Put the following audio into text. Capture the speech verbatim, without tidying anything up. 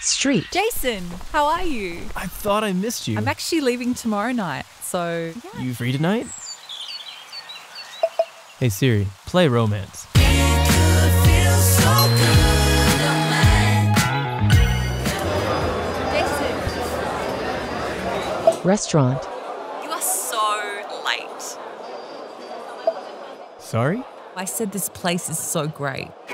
Street. Jason, how are you? I thought I missed you. I'm actually leaving tomorrow night, so yeah. You free tonight? Hey Siri, play Romance. Jason, Restaurant. you are so late. Sorry? I said this place is so great.